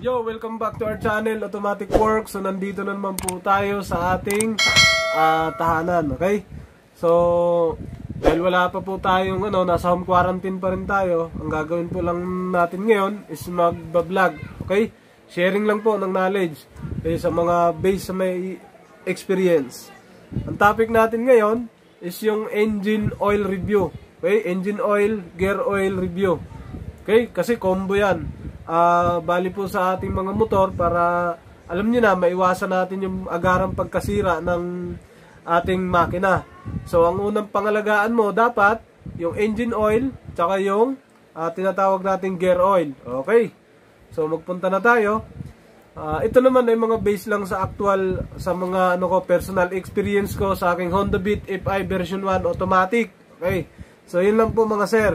Yo, welcome back to our channel, Automatic Works. So, nandito na naman po tayo sa ating tahanan, okay? So, dahil wala pa po tayong, nasa home quarantine pa rin tayo, ang gagawin po lang natin ngayon is magbablog, okay? Sharing lang po ng knowledge sa mga based sa may experience. Ang topic natin ngayon is yung engine oil review, okay? Engine oil, gear oil review, okay? Kasi combo yan. Bali po sa ating mga motor para alam nyo na maiwasan natin yung agarang pagkasira ng ating makina. So ang unang pangalagaan mo dapat yung engine oil tsaka yung tinatawag nating gear oil. Okay, so magpunta na tayo. Ito naman ay mga base lang sa actual sa mga personal experience ko sa aking Honda Beat FI version 1 automatic. Okay, so yun lang po mga sir.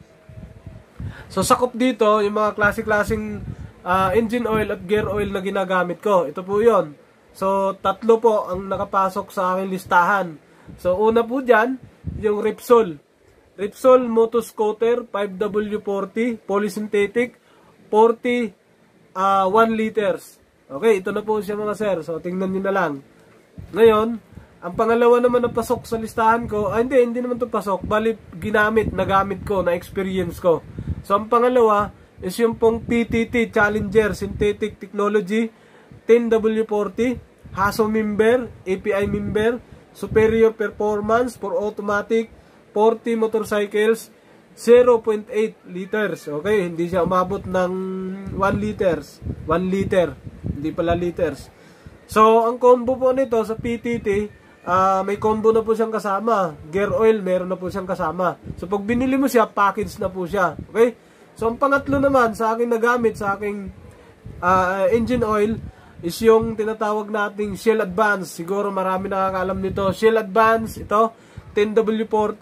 So sakop dito yung mga klase-klaseng engine oil at gear oil na ginagamit ko. Ito po yon. So tatlo po ang nakapasok sa aking listahan. So una po dyan yung Repsol. Repsol Motoscooter 5W40 polysynthetic 40 1 liters. Okay, ito na po siya mga sir. So tingnan nyo na lang. Ngayon, ang pangalawa naman na pasok sa listahan ko, hindi naman to pasok. Bali nagamit ko, na experience ko. So, ang pangalawa is yung pong PTT Challenger Synthetic Technology 10W40 HASO member, API member, superior performance for automatic 40 motorcycles 0.8 liters. Okay, hindi siya umabot ng 1 liters. 1 liter, hindi pala liters. So, ang combo po nito sa PTT, may combo na po siyang kasama. Gear oil, meron na po siyang kasama. So, pag binili mo siya, package na po siya. Okay? So, ang pangatlo naman sa aking nagamit, sa aking engine oil, is yung tinatawag nating Shell Advance. Siguro marami nakakaalam nito. Shell Advance, ito, 10W40,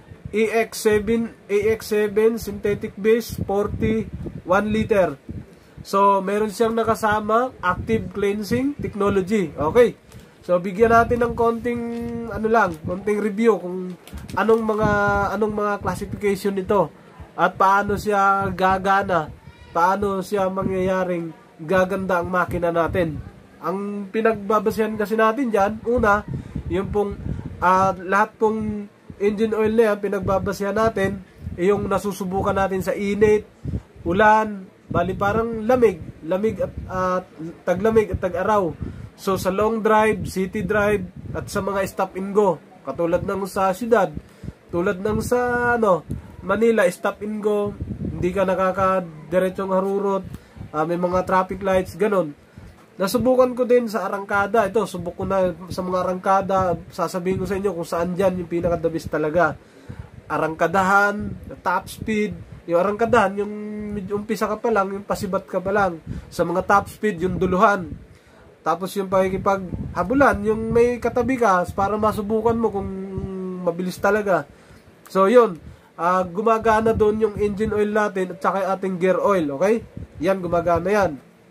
AX7 synthetic base, 40, 1 liter. So, meron siyang nakasama, active cleansing technology. Okay? So bigyan natin ng konting konting review kung anong mga classification nito at paano siya gagana, paano siya mangyayaring gaganda ang makina natin. Ang pinagbabasehan kasi natin diyan, una, yung pong lahat pong engine oil na yan, pinagbabasehan natin yung nasusubukan natin sa init, ulan, bali parang lamig at taglamig at tag-araw. So sa long drive, city drive, at sa mga stop and go, katulad ng sa syudad, tulad ng sa Manila, stop and go, hindi ka nakakadiretsyong harurot, may mga traffic lights, ganon. Nasubukan ko din sa arangkada, ito, subok ko na sa mga arangkada, sasabihin ko sa inyo kung saan dyan yung pinaka-the best talaga. Arangkadahan, top speed, yung arangkadahan, yung umpisa ka pa lang, yung pasibat ka pa lang. Sa mga top speed, yung duluhan. Tapos yung pakikipaghabulan, yung may katabi ka para masubukan mo kung mabilis talaga. So yun, gumagana doon yung engine oil natin at saka ating gear oil, okay? Yan, gumagana yan.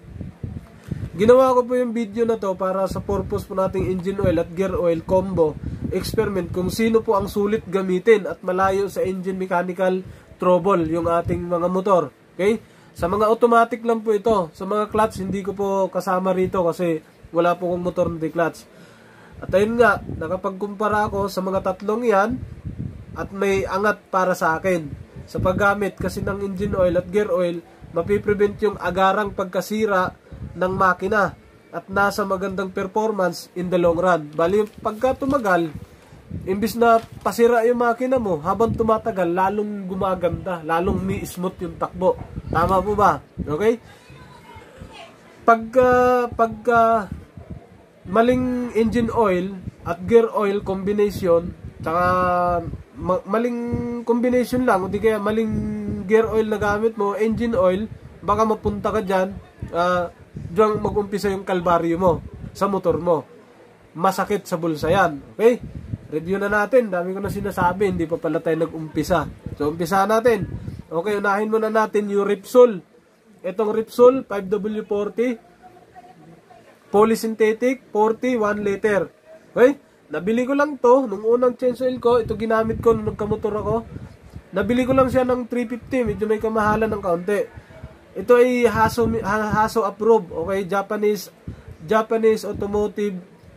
Ginawa ko po yung video na to para sa purpose po nating engine oil at gear oil combo experiment kung sino po ang sulit gamitin at malayo sa engine mechanical trouble yung ating mga motor, okay? Sa mga automatic lang po ito. Sa mga clutch, hindi ko po kasama rito kasi wala po kong motor na clutch. At ayun nga, nakapagkumpara ako sa mga tatlong yan at may angat para sa akin. Sa paggamit kasi ng engine oil at gear oil, mapiprevent yung agarang pagkasira ng makina at nasa magandang performance in the long run. Bali, pagka tumagal, imbis na pasira yung makina mo, habang tumatagal, lalong gumaganda, lalong smooth yung takbo. Tama po ba? Okay? Pagka maling engine oil at gear oil combination, tsaka maling combination lang, o di kaya maling gear oil na gamit mo, engine oil, baka mapunta ka dyan, diyan mag-umpisa yung kalbaryo mo sa motor mo. Masakit sa bulsa yan. Okay? Review na natin. Dami ko na sinasabi. Hindi pa pala tayo nag-umpisa. So, umpisa natin. Okay, unahin muna natin yung Repsol. Itong Repsol 5W40 polysynthetic 40 1 liter. Okay? Nabili ko lang to nung unang change oil ko. Ito ginamit ko nung nagkamotor ako. Nabili ko lang siya ng 350. Medyo may kamahalan ng kaunti. Ito ay Haso approved. Okay, Japanese Automotive,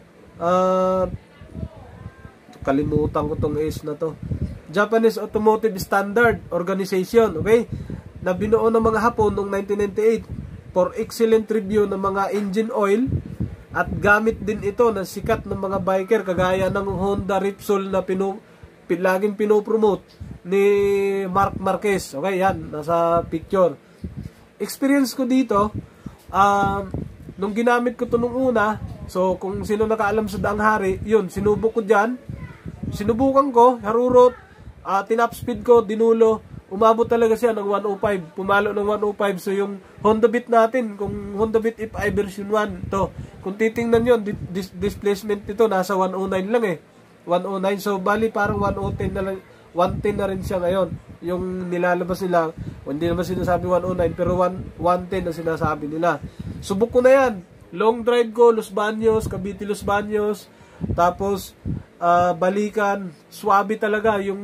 kalimutan ko tong S na to. Japanese Automotive Standard Organization, okay? Na binuo ng mga Hapon noong 1998 for excellent review ng mga engine oil, at gamit din ito ng sikat ng mga biker kagaya ng Honda Repsol na laging pinopromote ni Mark Marquez. Okay, yan, nasa picture. Experience ko dito, nung ginamit ko ito nung una, so kung sino nakaalam sa Daang Hari, yun, sinubok ko dyan, sinubukan ko, harurot, tinap speed ko, dinulo, umabot talaga siya ng 105, pumalo ng 105. So yung Honda Beat natin, kung Honda Beat FI version 1, to, kung titingnan yun, displacement nito, nasa 109 lang eh, 109, so bali parang 110 na lang, 110 na rin siya ngayon, yung nilalabas nila, hindi naman sinasabi 109, pero 110 na sinasabi nila. Subok ko na yan, long drive ko, Los Baños, Cavite Los Baños, tapos balikan, swabe talaga yung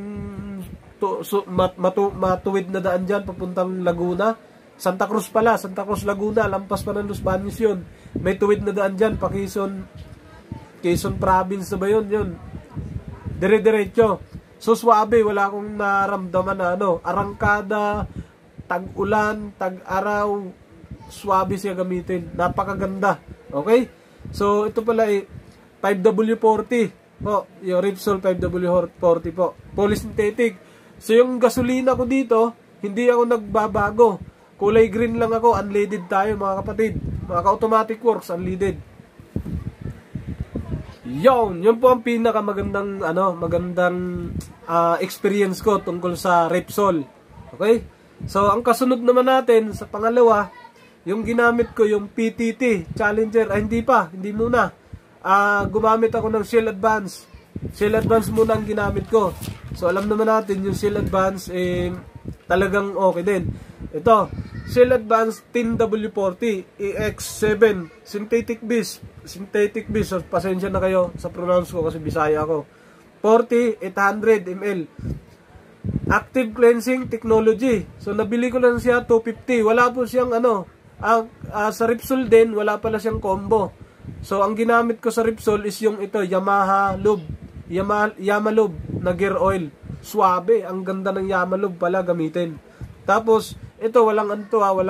matuwid na daan dyan papuntang Laguna, Santa Cruz pala, Santa Cruz Laguna, lampas pa ng Los Baños yun, may tuwid na daan dyan pa Quezon Province na ba yun, dire-diretso. So swabe, wala akong naramdaman na arangkada, tag-ulan, tag-araw, swabe siya gamitin, napakaganda. Okay, so ito pala 5W40 po, yung Repsol 5W40 po, fully synthetic. So yung gasolina ko dito, hindi ako nagbabago, kulay green lang ako, unleaded tayo mga kapatid, mga ka-automatic works, unleaded. Yun po ang pinakamagandang magandang experience ko tungkol sa Repsol. Okay? So ang kasunod naman natin sa pangalawa, yung ginamit ko yung PTT Challenger, hindi muna. Gumamit ako ng Shell Advance. Shell Advance muna ang ginamit ko. So alam naman natin yung Shell Advance talagang okay din. Ito, Shell Advance 10W40 EX7 synthetic beast. So pasensya na kayo sa pronounce ko kasi Bisaya ako. 800 ml. Active cleansing technology. So nabili ko lang siya 250. Wala po siyang sa Repsol din wala pala siyang combo. So ang ginamit ko sa Repsol is yung ito, Yamalube na gear oil. Suabe, ang ganda ng Yamalube pala gamitin. Tapos ito walang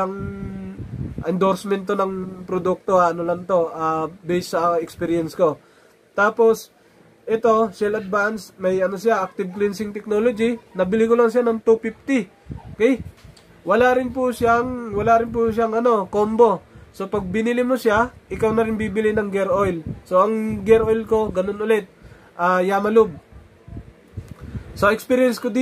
endorsement to ng produkto, based sa experience ko. Tapos ito, Shell Advance, may siya, active cleansing technology. Nabili ko lang siya ng 250. Okay? Wala rin po siyang combo. So pag binili mo siya, ikaw na rin bibili ng gear oil. So ang gear oil ko, ganun ulit, Yamalube. So experience ko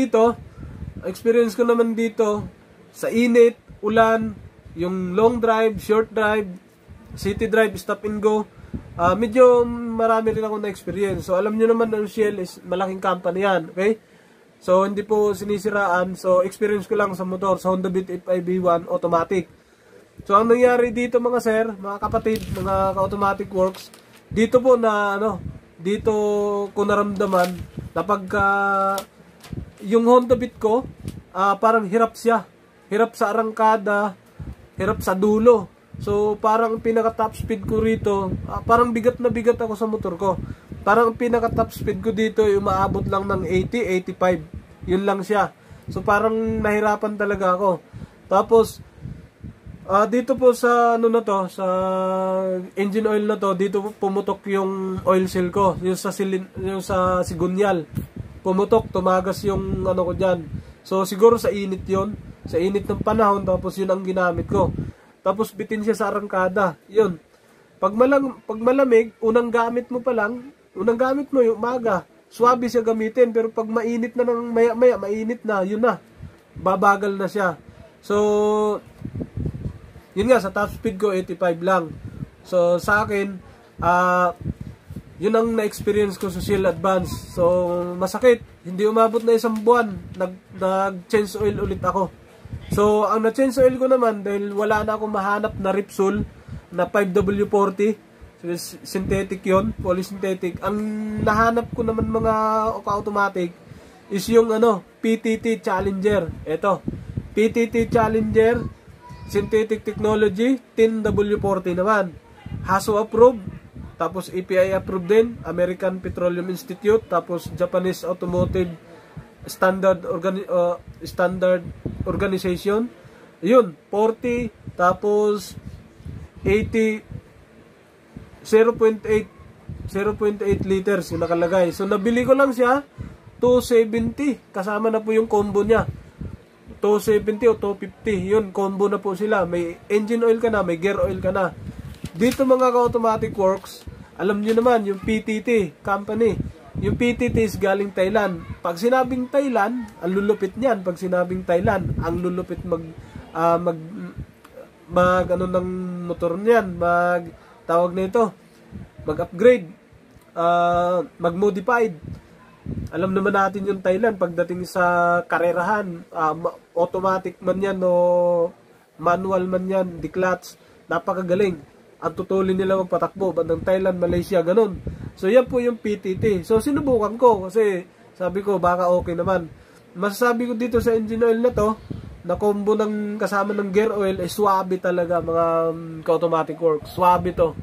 naman dito sa init, ulan, yung long drive, short drive, city drive, stop and go, medyo marami rin ako na-experience. So alam nyo naman na Shell is malaking company yan, okay? So hindi po sinisiraan. So experience ko lang sa motor, sa Honda Beat FIB1 automatic. So ang nangyari dito mga sir, mga kapatid, mga ka-automatic works, dito po na dito ko naramdaman na pagka yung Honda Beat ko, parang hirap siya. Hirap sa arangkada, hirap sa dulo. So parang pinaka top speed ko rito, parang bigat na bigat ako sa motor ko. Parang pinaka top speed ko dito ay umaabot lang ng 80, 85. Yun lang siya. So parang nahirapan talaga ako. Tapos dito po sa sa engine oil na to, dito pumutok yung oil seal ko, yung sa sigunyal. Pumutok, tumagas yung ko diyan. So siguro sa init 'yon, sa init ng panahon, tapos yun ang ginamit ko. Tapos bitin siya sa arangkada. Yun. Pag malamig, unang gamit mo yung umaga, swabe siya gamitin, pero pag mainit na ng maya-maya, mainit na, yun na. Babagal na siya. So yun nga, sa top speed ko 85 lang. So sa akin, yun ang na-experience ko sa Shell Advance. So masakit, hindi umabot na isang buwan, nag-change oil ulit ako. So ang na-change oil ko naman, dahil wala na akong mahanap na Repsol na 5W40, so, synthetic yon, polysynthetic. Ang nahanap ko naman mga automatic is yung PTT Challenger. Ito, PTT Challenger Synthetic Technology, TIN W40 naman. HASO approved, tapos API approved din, American Petroleum Institute, tapos Japanese Automotive Standard Organization. Yun, 40, tapos 80, 0.8 liters yung nakalagay. So nabili ko lang siya 270, kasama na po yung combo niya. 270 o 250, yun, combo na po sila. May engine oil ka na, may gear oil ka na. Dito mga ka-automatic works, alam nyo naman, yung PTT company. Yung PTT is galing Thailand. Pag sinabing Thailand, ang lulupit niyan. Pag sinabing Thailand, ang lulupit mag ano ng motor niyan, tawag na ito, mag-upgrade, mag-modified. Alam naman natin yung Thailand pagdating sa karerahan, automatic man yan o manual man yan, di-clutch, napakagaling. Ang tutulin nila magpatakbo, bandang Thailand, Malaysia, ganun. So yan po yung PTT. So sinubukan ko kasi sabi ko baka okay naman. Masasabi ko dito sa engine oil na to, na combo ng kasama ng gear oil ay swabe talaga mga ka-automatic work. Swabe to.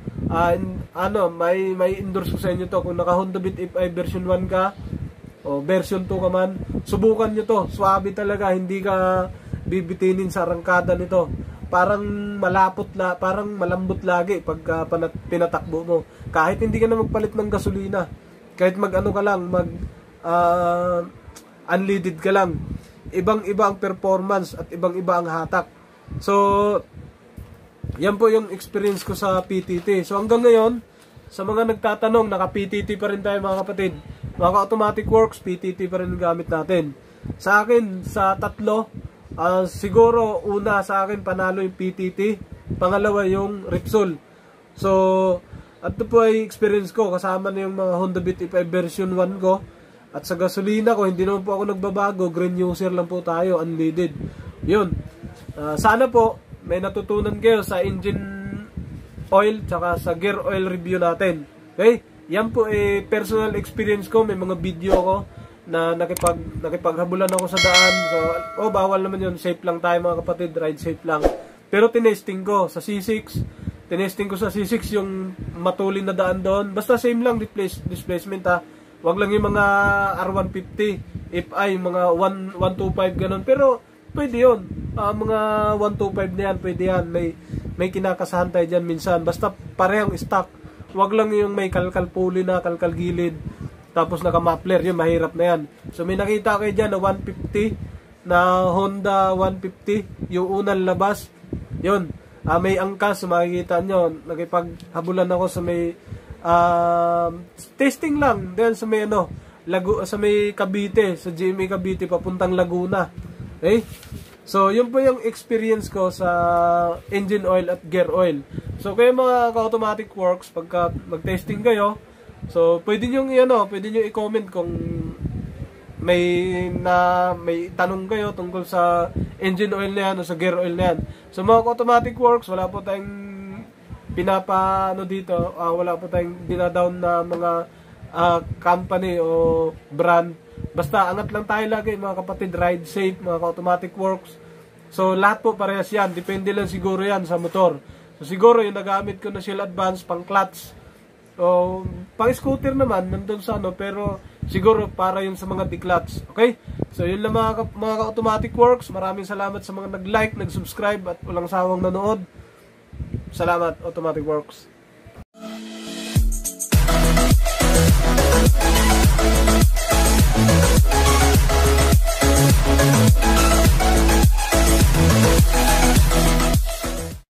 May endorse ko sa inyo to. Kung naka Honda Beat FI version 1 ka o version 2 ka man, subukan nyo to. Swabe talaga. Hindi ka bibitinin sa arangkada nito. Parang parang malambot lagi pag pinatakbo mo. Kahit hindi ka na magpalit ng gasolina. Kahit mag-ano ka lang, unleaded ka lang. Ibang-iba ang performance at ibang-iba ang hatak. So, yan po yung experience ko sa PTT. So, hanggang ngayon, sa mga nagtatanong, naka-PTT pa rin tayo mga kapatid. Mga automatic works, PTT pa rin gamit natin. Sa akin, sa tatlo, siguro, una sa akin, panalo yung PTT. Pangalawa yung Repsol. So, at ito po ay experience ko. Kasama na yung mga Honda Beat FI version 1 ko. At sa gasolina ko, hindi naman po ako nagbabago. Green user lang po tayo, unleaded. Yun. Sana po, may natutunan kayo sa engine oil, tsaka sa gear oil review natin. Okay? Yan po personal experience ko. May mga video ko na nakipaghabulan ako sa daan. So, bawal naman yun. Safe lang tayo mga kapatid. Ride safe lang. Pero tinesting ko sa C6. Tinesting ko sa C6 yung matulin na daan doon. Basta same lang displacement ha. Wag lang yung mga R150, FI, mga 125 ganun. Pero pwede yun. Mga 125 na yan, pwede yan. May kinakasahan tayo dyan minsan. Basta parehong stock. Wag lang yung may kalkal pulley na, kalkal gilid. Tapos naka-muffler, yun mahirap na yan. So may nakita kayo dyan na 150, na Honda 150, yung unang labas. Yun. May angkas, makikita nyo. Nakipaghabulan ako sa may testing lang then sa may sa may Cavite, sa GMA Cavite papuntang Laguna. Okay? So yun po yung experience ko sa engine oil at gear oil. So kayo mga ka-automatic works, pagka mag-testing kayo, so pwede niyo i-comment kung may tanong kayo tungkol sa engine oil na yan o sa gear oil na yan. So mga ka-automatic works, wala po tayong dito, wala po tayong dinadown na mga company o brand. Basta angat lang tayo lagi mga kapatid, ride safe, mga automatic works. So lahat po parehas yan, depende lang siguro yan sa motor. So siguro yung nagamit ko na Shell Advance pang clutch o pang scooter naman nandun sa pero siguro para yun sa mga di-clutch. Okay? So yun lang mga automatic works. Maraming salamat sa mga nag-like, nag-subscribe at walang sawang nanood. Salamat, Automatic Works.